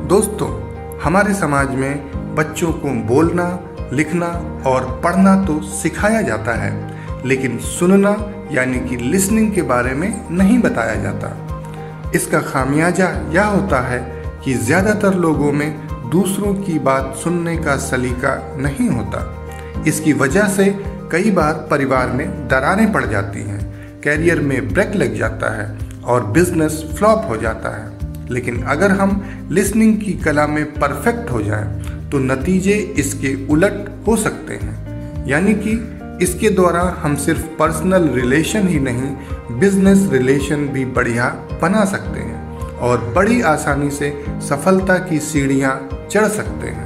दोस्तों, हमारे समाज में बच्चों को बोलना, लिखना और पढ़ना तो सिखाया जाता है, लेकिन सुनना यानी कि लिसनिंग के बारे में नहीं बताया जाता। इसका खामियाजा यह होता है कि ज़्यादातर लोगों में दूसरों की बात सुनने का सलीका नहीं होता। इसकी वजह से कई बार परिवार में दरारें पड़ जाती हैं, कैरियर में ब्रेक लग जाता है और बिजनेस फ्लॉप हो जाता है। लेकिन अगर हम लिसनिंग की कला में परफेक्ट हो जाएं, तो नतीजे इसके उलट हो सकते हैं। यानी कि इसके द्वारा हम सिर्फ पर्सनल रिलेशन ही नहीं, बिजनेस रिलेशन भी बढ़िया बना सकते हैं और बड़ी आसानी से सफलता की सीढ़ियां चढ़ सकते हैं।